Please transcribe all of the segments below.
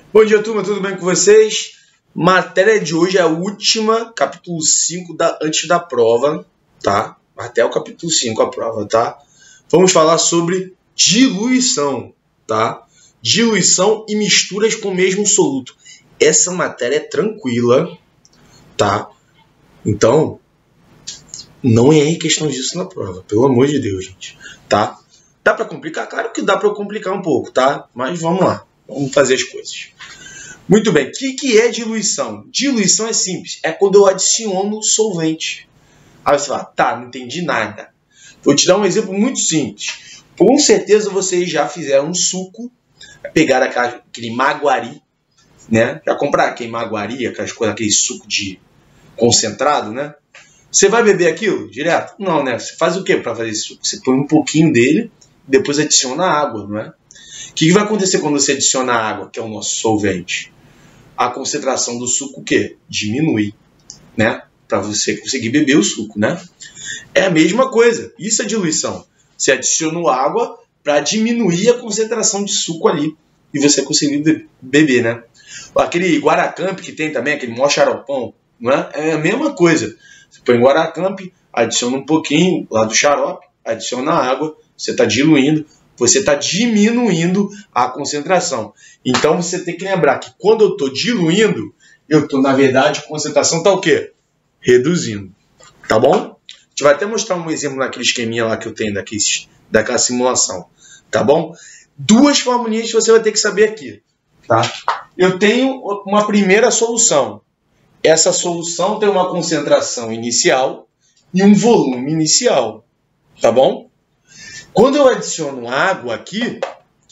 Bom dia, turma, tudo bem com vocês? Matéria de hoje é a última, capítulo 5 antes da prova, tá? Até o capítulo 5 a prova, tá? Vamos falar sobre diluição, tá? Diluição e misturas com o mesmo soluto. Essa matéria é tranquila, tá? Então, não é questão disso na prova, pelo amor de Deus, gente, tá? Dá para complicar? Claro que dá para complicar um pouco, tá? Mas vamos lá, vamos fazer as coisas. Muito bem, o que é diluição? Diluição é simples, é quando eu adiciono solvente. Aí você fala, tá, não entendi nada. Vou te dar um exemplo muito simples. Com certeza vocês já fizeram um suco, pegaram aquele maguari, né? Já compraram aquele maguari, aquele suco de concentrado, né? Você vai beber aquilo direto? Não, né? Você faz o que para fazer esse suco? Você põe um pouquinho dele, depois adiciona água, não é? O que vai acontecer quando você adiciona água, que é o nosso solvente? A concentração do suco o quê? Diminui, né? Para você conseguir beber o suco, né? É a mesma coisa. Isso é diluição. Você adiciona água para diminuir a concentração de suco ali e você conseguir beber, né? Aquele Guaracamp que tem também, aquele mó xaropão, não é? É a mesma coisa. Você põe Guaracamp, adiciona um pouquinho lá do xarope, adiciona água, você está diluindo, você está diminuindo a concentração. Então você tem que lembrar que quando eu estou diluindo, eu estou, na verdade, a concentração está o quê? Reduzindo. Tá bom? A gente vai até mostrar um exemplo naquele esqueminha lá que eu tenho daquela simulação. Tá bom? Duas formulinhas que você vai ter que saber aqui. Tá? Eu tenho uma primeira solução. Essa solução tem uma concentração inicial e um volume inicial. Tá bom? Quando eu adiciono água aqui,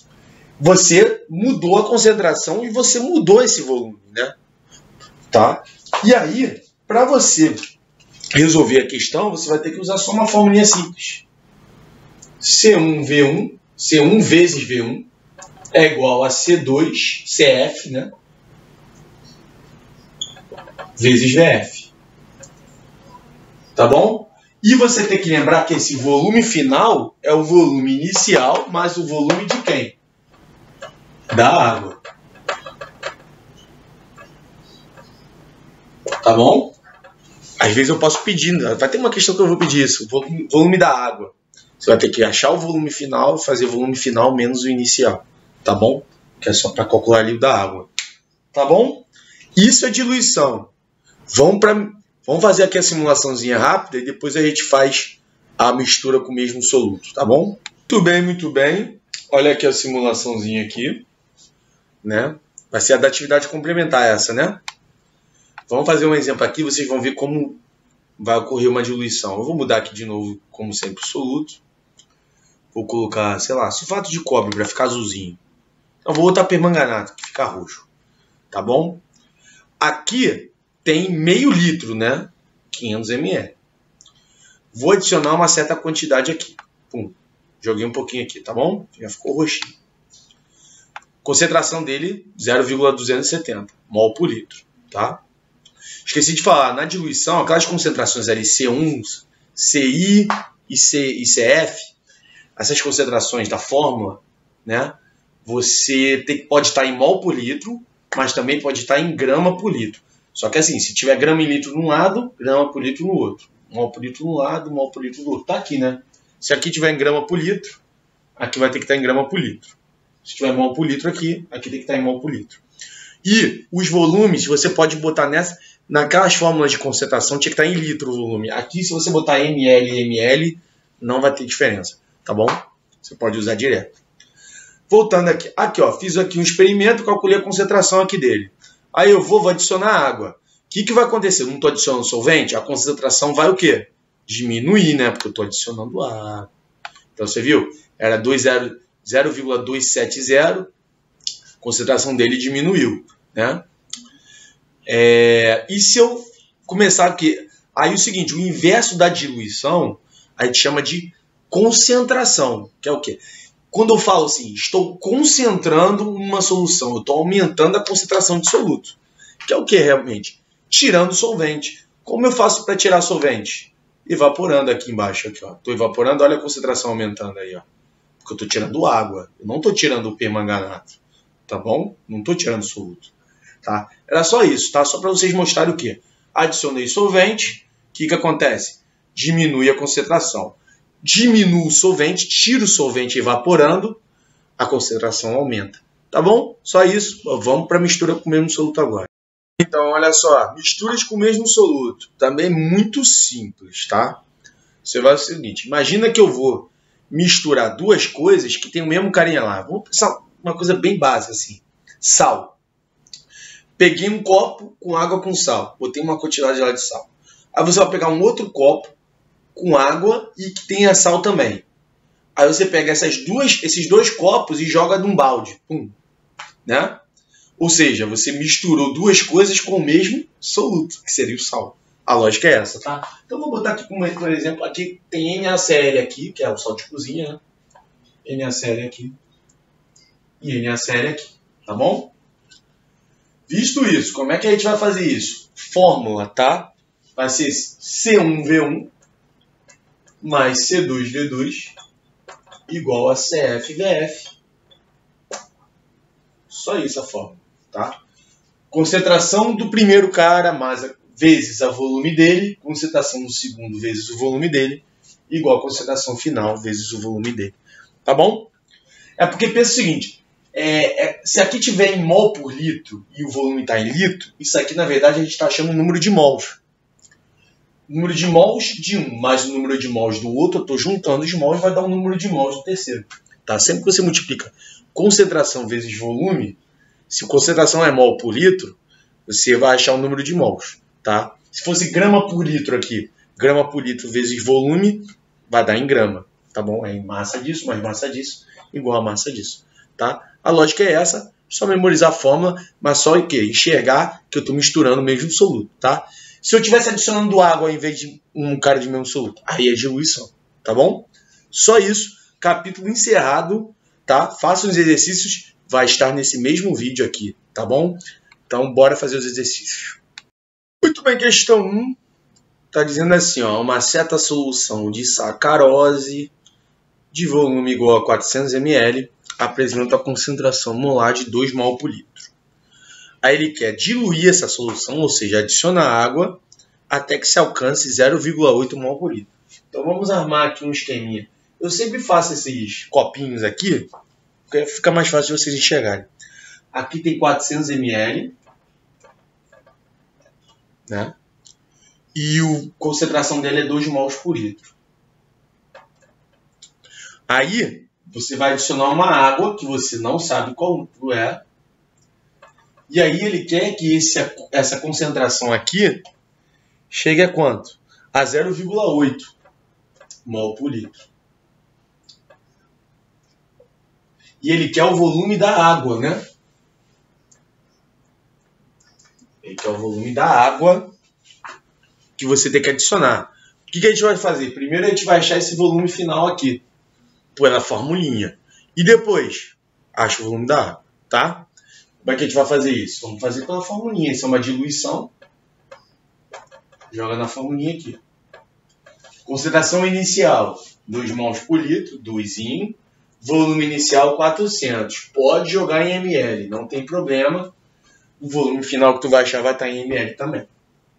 você mudou a concentração e você mudou esse volume, né? Tá? E aí, para você resolver a questão, você vai ter que usar só uma formulinha simples. C1V1, C1 vezes V1 é igual a C2CF, né? Vezes VF. Tá bom? E você tem que lembrar que esse volume final é o volume inicial mais o volume de quem? Da água. Tá bom? Às vezes eu posso pedir, vai ter uma questão que eu vou pedir isso, volume da água. Você vai ter que achar o volume final e fazer o volume final menos o inicial. Tá bom? Que é só para calcular ali o da água. Tá bom? Isso é diluição. Vamos fazer aqui a simulaçãozinha rápida e depois a gente faz a mistura com o mesmo soluto, tá bom? Muito bem, muito bem. Olha aqui a simulaçãozinha aqui, né? Vai ser a da atividade complementar essa, né? Vamos fazer um exemplo aqui, vocês vão ver como vai ocorrer uma diluição. Eu vou mudar aqui de novo, como sempre, o soluto. Vou colocar, sei lá, sulfato de cobre para ficar azulzinho. Então vou botar permanganato, que fica roxo. Tá bom? Aqui tem meio litro, né? 500 ml. Vou adicionar uma certa quantidade aqui. Pum. Joguei um pouquinho aqui, tá bom? Já ficou roxinho. Concentração dele, 0,270 mol por litro, tá? Esqueci de falar, na diluição, aquelas concentrações ali C1, CI e CF, essas concentrações da fórmula, né? Você pode estar em mol por litro, mas também pode estar em grama por litro. Só que assim, se tiver grama e litro de um lado, grama por litro no outro. Mol por litro no lado, mol por litro no outro. Tá aqui, né? Se aqui tiver em grama por litro, aqui vai ter que estar em grama por litro. Se tiver mol por litro aqui, aqui tem que estar em mol por litro. E os volumes, você pode botar naquelas fórmulas de concentração, tinha que estar em litro o volume. Aqui, se você botar ml e ml, não vai ter diferença. Tá bom? Você pode usar direto. Voltando aqui. Aqui, ó. Fiz aqui um experimento, calculei a concentração aqui dele. Aí eu vou adicionar água. O que vai acontecer? Eu não estou adicionando solvente, a concentração vai o quê? Diminuir, né? Porque eu estou adicionando água. Então você viu? Era 0,270, a concentração dele diminuiu, né? E se eu começar aqui? Aí o seguinte, o inverso da diluição, a gente chama de concentração, que é o quê? Quando eu falo assim, estou concentrando uma solução, eu estou aumentando a concentração de soluto. Que é o que realmente? Tirando solvente. Como eu faço para tirar solvente? Evaporando aqui embaixo. Estou evaporando, olha a concentração aumentando aí. Ó. Porque eu estou tirando água. Eu não estou tirando o permanganato. tá bom? Não estou tirando soluto, tá? Era só isso, tá? Só para vocês mostrarem o quê? Adicionei solvente, o que acontece? Diminui a concentração. Diminui o solvente, tira o solvente evaporando, a concentração aumenta, tá bom? Só isso, vamos para a mistura com o mesmo soluto agora. Então, olha só, misturas com o mesmo soluto, também muito simples, tá? Você vai fazer o seguinte, imagina que eu vou misturar duas coisas que tem o mesmo carinha lá. Vamos pensar uma coisa bem básica assim. Sal. Peguei um copo com água com sal. Botei uma quantidade lá de sal. Aí você vai pegar um outro copo com água e que tenha sal também. Aí você pega esses dois copos e joga num balde. Pum. Né? Ou seja, você misturou duas coisas com o mesmo soluto, que seria o sal. A lógica é essa, tá? Então, vou botar aqui, por exemplo, aqui tem NaCl aqui, que é o sal de cozinha, né? NaCl aqui. E NaCl aqui, tá bom? Visto isso, como é que a gente vai fazer isso? Fórmula, tá? Vai ser C1V1 mais C2V2 igual a CFVF. Só isso a fórmula, tá? Concentração do primeiro cara vezes o volume dele, concentração do segundo vezes o volume dele, igual a concentração final vezes o volume dele. Tá bom? É porque pensa o seguinte, se aqui tiver em mol por litro e o volume está em litro, isso aqui na verdade a gente está achando o número de mols. O número de mols de um mais o número de mols do outro, eu estou juntando os mols, vai dar o número de mols do terceiro. Tá? Sempre que você multiplica concentração vezes volume, se concentração é mol por litro, você vai achar o número de mols. Tá? Se fosse grama por litro aqui, grama por litro vezes volume, vai dar em grama. Tá bom? É massa disso, mais massa disso, igual a massa disso. Tá? A lógica é essa, só memorizar a fórmula, mas só enxergar que eu estou misturando o mesmo soluto. Tá? Se eu estivesse adicionando água em vez de um cara de mesmo soluto, aí é diluição. Tá bom? Só isso. Capítulo encerrado. Tá? Faça os exercícios, vai estar nesse mesmo vídeo aqui. Tá bom? Então, bora fazer os exercícios. Muito bem, questão 1. Está dizendo assim, ó, uma certa solução de sacarose de volume igual a 400 ml apresenta a concentração molar de 2 mol por litro. Aí ele quer diluir essa solução, ou seja, adiciona água até que se alcance 0,8 mol por litro. Então vamos armar aqui um esqueminha. Eu sempre faço esses copinhos aqui, porque fica mais fácil de vocês enxergarem. Aqui tem 400 ml, né? E a concentração dele é 2 mols por litro. Aí, você vai adicionar uma água que você não sabe qual é. E aí ele quer que essa concentração aqui chegue a quanto? A 0,8 mol por litro. E ele quer o volume da água, né? Ele quer o volume da água que você tem que adicionar. O que a gente vai fazer? Primeiro a gente vai achar esse volume final aqui, pela formulinha. E depois, acha o volume da água, tá? Como é que a gente vai fazer isso? Vamos fazer pela formulinha. Isso é uma diluição. Joga na formulinha aqui. Concentração inicial, 2 mols por litro, 2. Volume inicial, 400. Pode jogar em ml, não tem problema. O volume final que tu vai achar vai estar em ml também.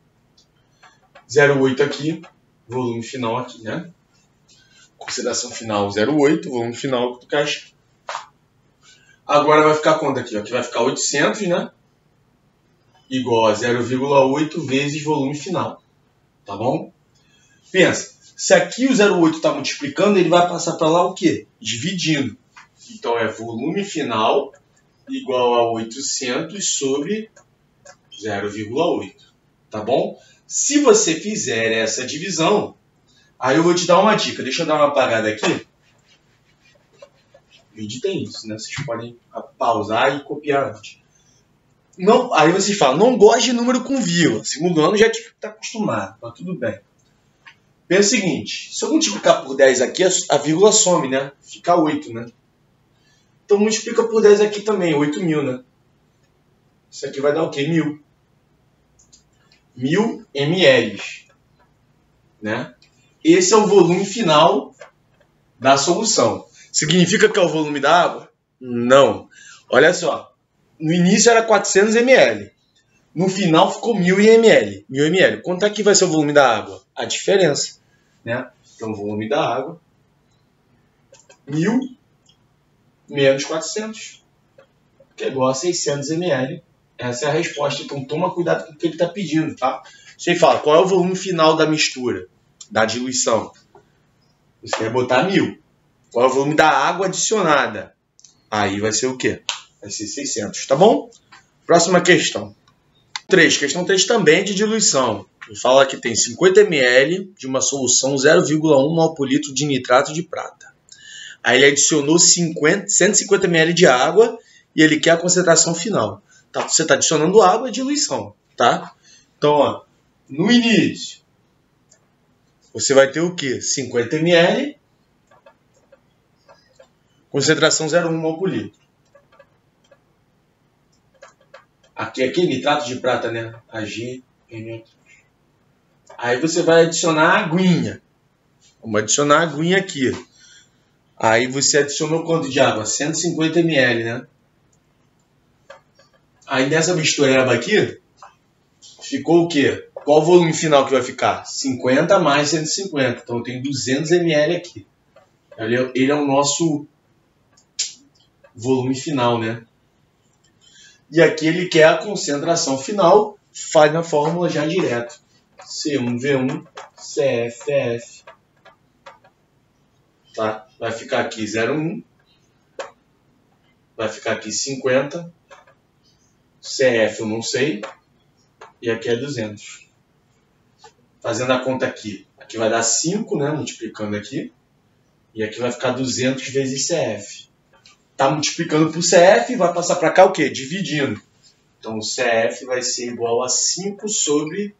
0,8 aqui, volume final aqui, né? Concentração final 0,8, volume final que tu quer achar. Agora vai ficar quanto aqui? Aqui vai ficar 800, né? Igual a 0,8 vezes volume final. Tá bom? Pensa, se aqui o 0,8 está multiplicando, ele vai passar para lá o quê? Dividindo. Então é volume final igual a 800 sobre 0,8. Tá bom? Se você fizer essa divisão, aí eu vou te dar uma dica. Deixa eu dar uma apagada aqui. O vídeo tem isso, né? Vocês podem pausar e copiar antes. Não, aí vocês falam, não gosto de número com vírgula. Segundo ano já está acostumado, mas tudo bem. Pensa o seguinte, se eu multiplicar por 10 aqui, a vírgula some, né? Fica 8, né? Então multiplica por 10 aqui também, 8.000, né? Isso aqui vai dar o quê? 1.000. 1.000 ml, né? Esse é o volume final da solução. Significa que é o volume da água? Não. Olha só, no início era 400 ml. No final ficou 1000 ml. 1000 ml. Quanto é que vai ser o volume da água? A diferença, né? Então, o volume da água, 1000 menos 400, que é igual a 600 ml. Essa é a resposta. Então, toma cuidado com o que ele está pedindo, tá? Você fala, qual é o volume final da mistura, da diluição? Você vai botar 1000. Qual é o volume da água adicionada? Aí vai ser o quê? Vai ser 600, tá bom? Próxima questão. 3. Questão 3 também é de diluição. Ele fala que tem 50 ml de uma solução 0,1 mol por litro de nitrato de prata. Aí ele adicionou 150 ml de água e ele quer a concentração final. Tá, você está adicionando água e diluição, tá? Então, ó, no início, você vai ter o quê? 50 ml, concentração 0,1 mol por litro. Aqui é nitrato de prata, né? Ag. Aí você vai adicionar a aguinha. Vamos adicionar a aguinha aqui. Aí você adicionou quanto de água? 150 ml, né? Aí nessa mistureba aqui, ficou o quê? Qual o volume final que vai ficar? 50 mais 150. Então eu tenho 200 ml aqui. Ele é o nosso volume final, né? E aqui ele quer a concentração final. Faz na fórmula já direto. C1V1 CFF. Tá? Vai ficar aqui 0,1. Vai ficar aqui 50. CF eu não sei. E aqui é 200. Fazendo a conta aqui. Aqui vai dar 5, né? Multiplicando aqui. E aqui vai ficar 200 vezes CF. Tá multiplicando por CF, vai passar para cá o quê? Dividindo. Então o CF vai ser igual a 5 sobre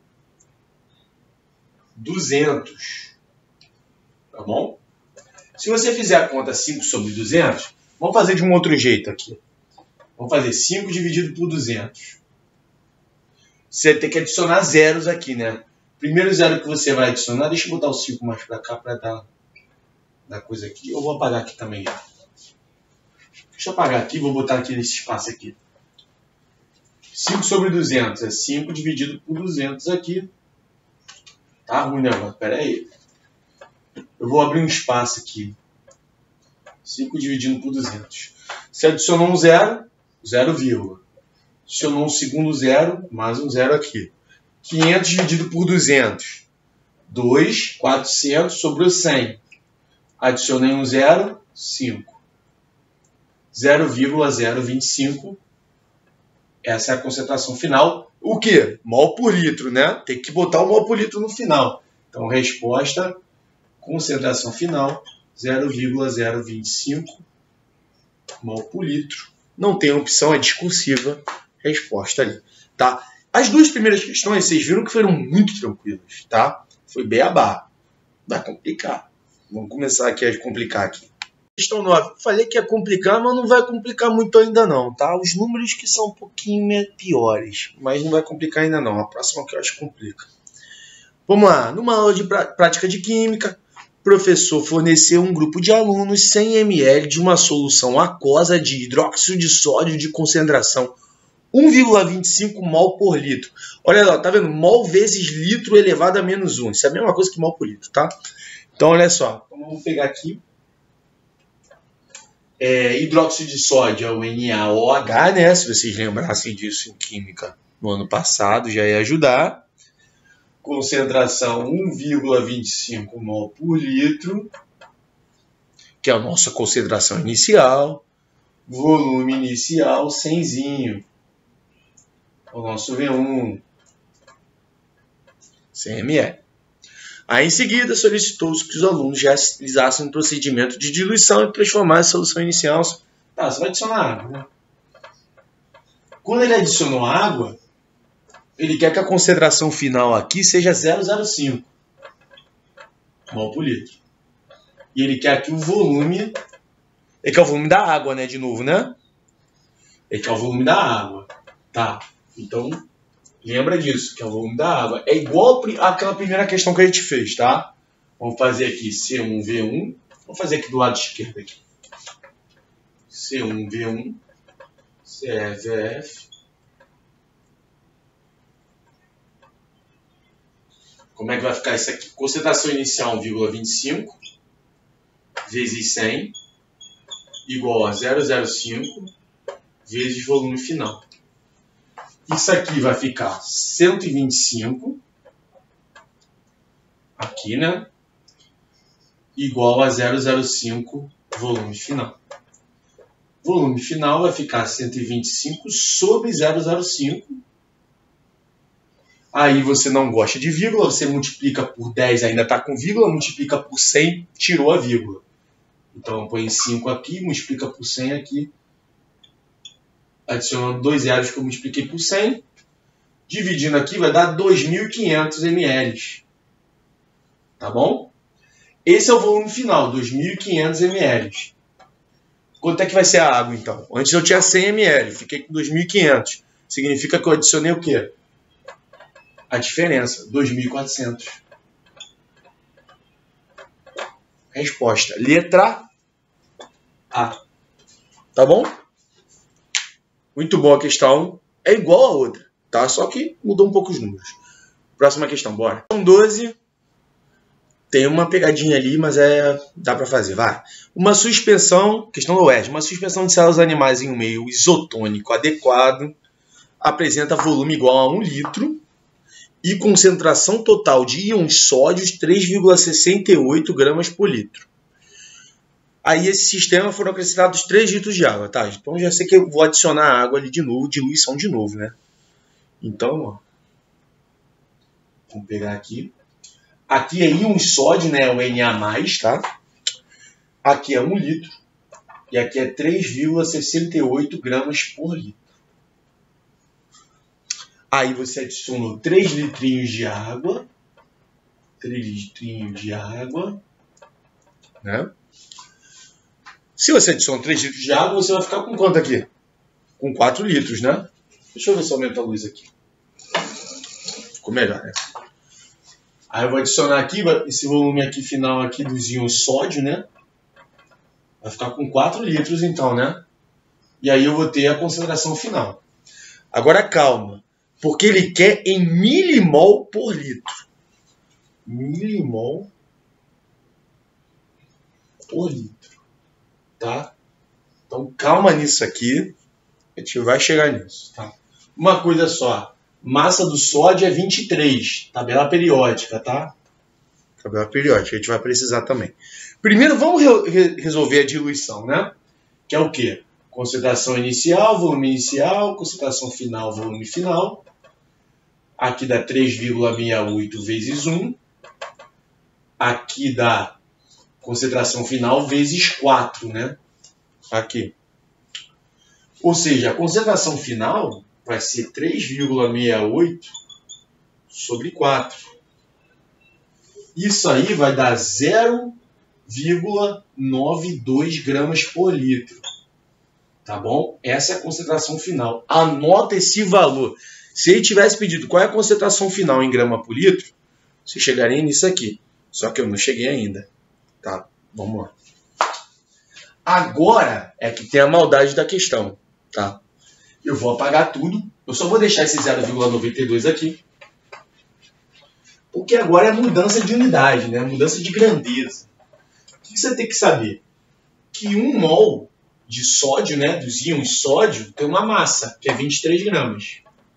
200. Tá bom? Se você fizer a conta 5 sobre 200, vamos fazer de um outro jeito aqui. Vamos fazer 5 dividido por 200. Você tem que adicionar zeros aqui, né? Primeiro zero que você vai adicionar, deixa eu botar o 5 mais para cá para dar coisa aqui. Eu vou apagar aqui também. Deixa eu apagar aqui, vou botar aqui nesse espaço aqui. 5 sobre 200 é 5 dividido por 200 aqui. Tá ruim o negócio, pera aí. Eu vou abrir um espaço aqui. 5 dividido por 200. Você adicionou um zero, 0, adicionou um segundo zero, mais um zero aqui. 500 dividido por 200. 2, 400 sobre 100. Adicionei um zero, 5. 0,025. Essa é a concentração final. O quê? Mol por litro, né? Tem que botar o mol por litro no final. Então, resposta, concentração final, 0,025 mol por litro. Não tem opção, é discursiva. Resposta ali, tá? As duas primeiras questões, vocês viram que foram muito tranquilas, tá? Foi beabá. Vai complicar. Vamos começar aqui a complicar aqui. Questão 9. Falei que ia complicar, mas não vai complicar muito ainda não, tá? Os números que são um pouquinho piores, mas não vai complicar ainda não. A próxima que eu acho que complica. Vamos lá. Numa aula de prática de química, o professor forneceu um grupo de alunos 100 ml de uma solução aquosa de hidróxido de sódio de concentração 1,25 mol por litro. Olha lá, tá vendo? Mol vezes litro elevado a menos 1. Isso é a mesma coisa que mol por litro, tá? Então, olha só. Então, vamos pegar aqui. Hidróxido de sódio é o NaOH, né? Se vocês lembrassem disso em química no ano passado, já ia ajudar. Concentração 1,25 mol por litro, que é a nossa concentração inicial. Volume inicial, 100zinho. O nosso V1, 100 ml. Aí, em seguida, solicitou-se que os alunos já realizassem um procedimento de diluição e transformar a solução inicial. Tá, você vai adicionar água, né? Quando ele adicionou água, ele quer que a concentração final aqui seja 0,05 mol por litro. E ele quer aqui o volume. Ele quer o volume da água, né? De novo, né? Ele quer o volume da água. Tá. Então, lembra disso, que é o volume da água. É igual àquela primeira questão que a gente fez, tá? Vamos fazer aqui C1V1. Vamos fazer aqui do lado esquerdo aqui. C1V1 CFF. Como é que vai ficar isso aqui? Concentração inicial 1,25 vezes 100 igual a 0,05 vezes volume final. Isso aqui vai ficar 125 aqui, né? Igual a 0,05 volume final. Volume final vai ficar 125 sobre 0,05. Aí você não gosta de vírgula, você multiplica por 10, ainda está com vírgula, multiplica por 100, tirou a vírgula. Então põe 5 aqui, multiplica por 100 aqui. Adicionando 2 zeros que eu multipliquei por 100. Dividindo aqui vai dar 2.500 ml. Tá bom? Esse é o volume final, 2.500 ml. Quanto é que vai ser a água, então? Antes eu tinha 100 ml, fiquei com 2.500. Significa que eu adicionei o quê? A diferença, 2.400. Resposta, letra A. Tá bom? Muito boa a questão. É igual a outra, tá? Só que mudou um pouco os números. Próxima questão, bora. Questão 12. Tem uma pegadinha ali, mas dá para fazer, vai. Uma suspensão, questão do UERJ, uma suspensão de células animais em um meio isotônico adequado apresenta volume igual a 1 litro e concentração total de íons sódios 3,68 gramas por litro. Aí esse sistema foram acrescentados 3 litros de água, tá? Então já sei que eu vou adicionar água ali de novo, diluição de novo, né? Então, ó, vamos pegar aqui. Aqui é íon sódio, né? O Na+, tá? Aqui é 1 litro. E aqui é 3,68 gramas por litro. Aí você adiciona 3 litrinhos de água. 3 litrinhos de água. Né? Se você adiciona 3 litros de água, você vai ficar com quanto aqui? Com 4 litros, né? Deixa eu ver se aumenta a luz aqui. Ficou melhor, né? Aí eu vou adicionar aqui, esse volume aqui final aqui dos íons sódio, né? Vai ficar com 4 litros então, né? E aí eu vou ter a concentração final. Agora calma, porque ele quer em milimol por litro. Milimol por litro, tá? Então calma nisso aqui, a gente vai chegar nisso, tá? Uma coisa só. Massa do sódio é 23, tabela periódica, tá? Tabela periódica, a gente vai precisar também. Primeiro, vamos resolver a diluição, né? Que é o quê? Concentração inicial, volume inicial, concentração final, volume final. Aqui dá 3,68 vezes 1. Aqui dá concentração final vezes 4, né? Aqui. Ou seja, a concentração final vai ser 3,68 sobre 4. Isso aí vai dar 0,92 gramas por litro. Tá bom? Essa é a concentração final. Anota esse valor. Se ele tivesse pedido qual é a concentração final em grama por litro, você chegaria nisso aqui. Só que eu não cheguei ainda. Tá? Vamos lá. Agora é que tem a maldade da questão. Tá? Eu vou apagar tudo. Eu só vou deixar esse 0,92 aqui. Porque agora é mudança de unidade, né? Mudança de grandeza. O que você tem que saber? Que 1 mol de sódio, né, dos íons sódio, tem uma massa, que é 23 gramas.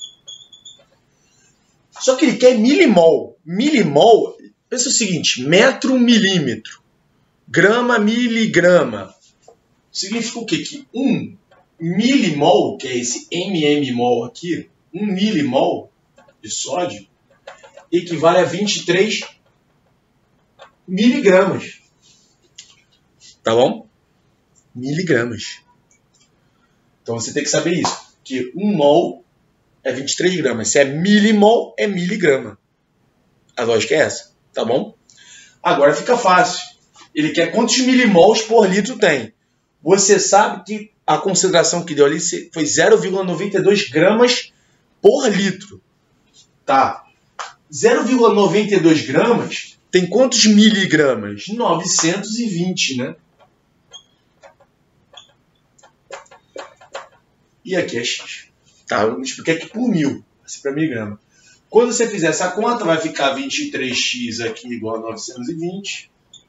Só que ele quer milimol. Milimol, pensa o seguinte, metro, milímetro. Grama, miligrama. Significa o quê? Que 1 milimol, que é esse mmol aqui, 1 milimol de sódio, equivale a 23 miligramas. Tá bom? Miligramas. Então você tem que saber isso. Que 1 mol é 23 gramas. Se é milimol, é miligrama. A lógica é essa. Tá bom? Agora fica fácil. Ele quer quantos milimols por litro tem. Você sabe que a concentração que deu ali foi 0,92 gramas por litro. Tá? 0,92 gramas tem quantos miligramas? 920, né? e aqui é x. Tá? Eu expliquei aqui por 1000, assim para miligrama. Quando você fizer essa conta, vai ficar 23x aqui igual a 920.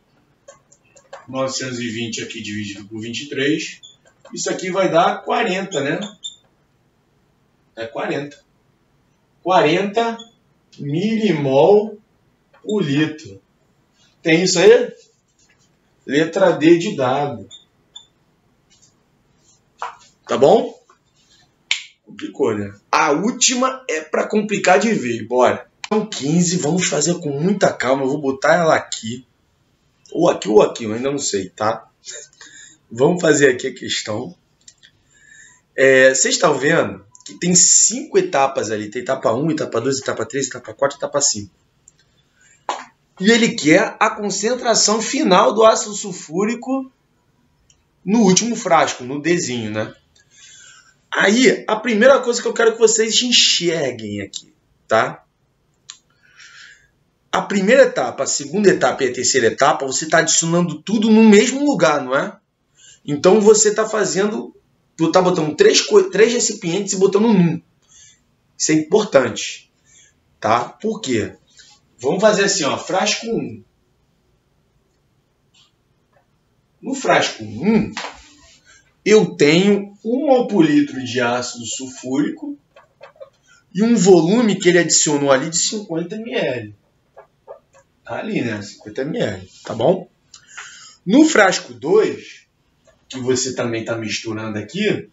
920 aqui dividido por 23. Isso aqui vai dar 40, né? É 40. 40 milimol por litro. Tem isso aí? Letra D de dado. Tá bom? Complicou, né? A última é para complicar de vez. Bora. Então, 15, vamos fazer com muita calma. Eu vou botar ela aqui. Ou aqui, eu ainda não sei, tá? Vamos fazer aqui a questão. Vocês estão vendo que tem 5 etapas ali. Tem etapa 1, etapa 2, etapa 3, etapa 4, etapa 5. E ele quer a concentração final do ácido sulfúrico no último frasco, no Dzinho, né? Aí, a primeira coisa que eu quero que vocês enxerguem aqui, tá? A primeira etapa, a segunda etapa e a terceira etapa, você está adicionando tudo no mesmo lugar, não é? Então, você está fazendo... Tu está botando três recipientes e botando num. Isso é importante, tá? Por quê? Vamos fazer assim, ó, frasco 1. No frasco 1, eu tenho 1 mol por litro de ácido sulfúrico e um volume que ele adicionou ali de 50 ml. Tá ali, né? 50 ml, tá bom? No frasco 2, que você também está misturando aqui,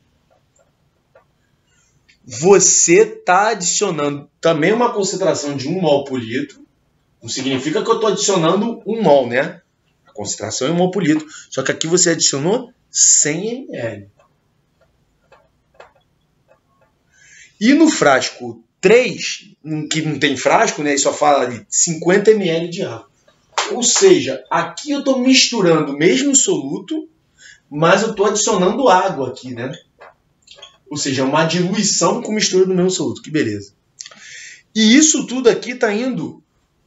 você está adicionando também uma concentração de 1 mol por litro. Não significa que eu estou adicionando 1 mol, né? A concentração é 1 mol por litro. Só que aqui você adicionou 100 ml. E no frasco 3, que não tem frasco, né? Só fala de 50 ml de água. Ou seja, aqui eu estou misturando o mesmo soluto, mas eu estou adicionando água aqui, né? Ou seja, uma diluição com mistura do mesmo soluto. Que beleza. E isso tudo aqui está indo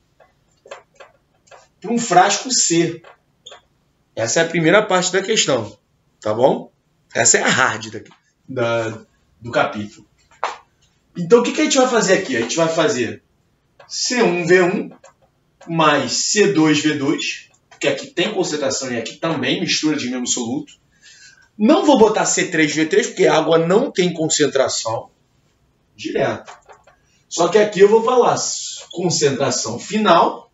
para um frasco C. Essa é a primeira parte da questão. Tá bom? Essa é a hard do capítulo. Então, o que a gente vai fazer aqui? A gente vai fazer C1V1 mais C2V2, porque aqui tem concentração e aqui também mistura de mesmo soluto. Não vou botar C3V3, porque a água não tem concentração direto. Só que aqui eu vou falar concentração final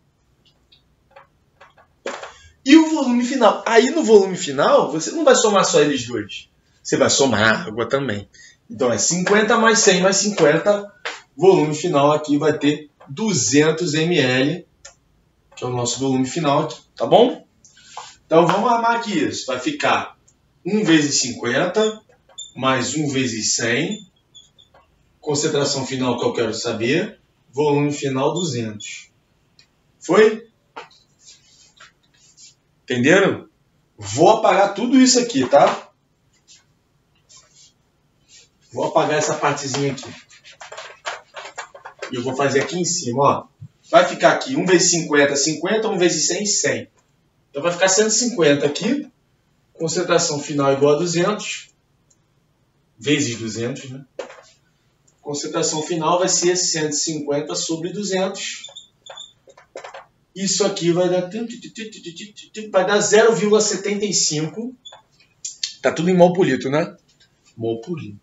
e o volume final. Aí no volume final, você não vai somar só eles dois. Você vai somar água também. Então é 50 mais 100 mais 50. Volume final aqui vai ter 200 ml, que é o nosso volume final aqui. Tá bom? Então vamos armar aqui isso. Vai ficar 1 vezes 50 mais 1 vezes 100. Concentração final que eu quero saber. Volume final 200. Foi? Entenderam? Vou apagar tudo isso aqui, tá? Vou apagar essa partezinha aqui. E eu vou fazer aqui em cima, ó. Vai ficar aqui 1 vezes 50, 50. 1 vezes 100, 100. Então vai ficar 150 aqui. Concentração final igual a 200. Vezes 200, né? Concentração final vai ser 150 sobre 200. Isso aqui vai dar 0,75. Tá tudo em mol por litro, né? Mol por litro.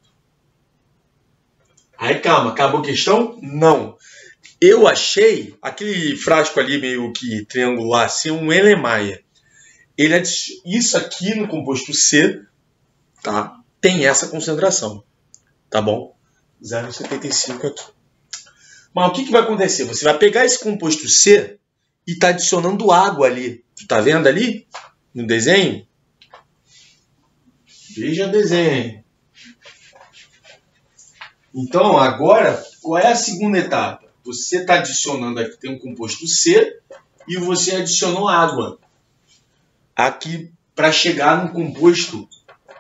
Aí, calma. Acabou a questão? Não. Eu achei aquele frasco ali meio que triangular, assim, um Erlenmeyer. Isso aqui no composto C, tá? Tem essa concentração. Tá bom? 0,75 aqui. Mas o que vai acontecer? Você vai pegar esse composto C e tá adicionando água ali. Tu tá vendo ali? No desenho? Veja o desenho. Então, agora, qual é a segunda etapa? Você está adicionando aqui, tem um composto C, e você adicionou água aqui para chegar no composto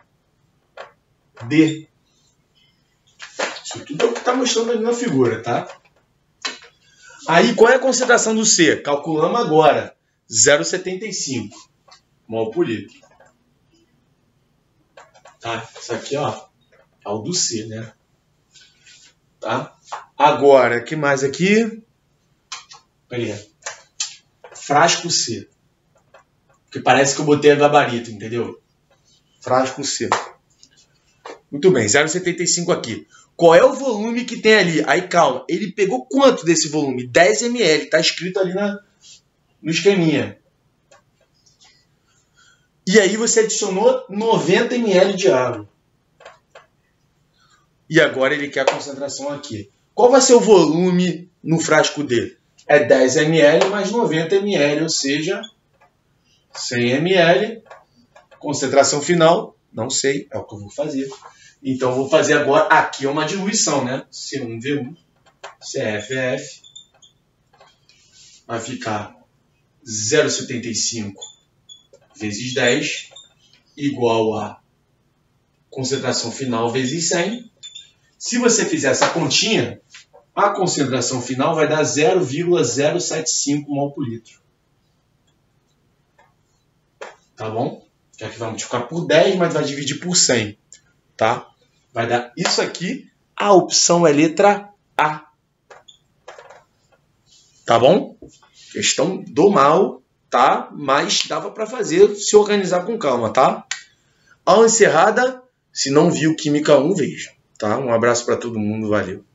D. Isso tudo é o que está mostrando ali na figura, tá? Aí, qual é a concentração do C? Calculamos agora. 0,75 mol por litro. Tá? Isso aqui, ó. É o do C, né? Tá? Agora, o que mais aqui? Peraí. Frasco C. Porque parece que eu botei a gabarito, entendeu? Frasco C. Muito bem, 0,75 aqui. Qual é o volume que tem ali? Aí, calma. Ele pegou quanto desse volume? 10 ml. Tá escrito ali no esqueminha. E aí você adicionou 90 ml de água. E agora ele quer a concentração aqui. Qual vai ser o volume no frasco dele? É 10 ml mais 90 ml, ou seja, 100 ml. Concentração final, não sei, é o que eu vou fazer. Então eu vou fazer agora, aqui é uma diluição, né? C1V1, CFF. Vai ficar 0,75 vezes 10 igual a concentração final vezes 100. Se você fizer essa continha, a concentração final vai dar 0,075 mol por litro. Tá bom? Que aqui vai multiplicar por 10, mas vai dividir por 100. Tá? Vai dar isso aqui. A opção é letra A. Tá bom? Questão do mal, tá? Mas dava para fazer, se organizar com calma, tá? Aula encerrada. Se não viu Química 1, veja. Tá? Um abraço para todo mundo. Valeu.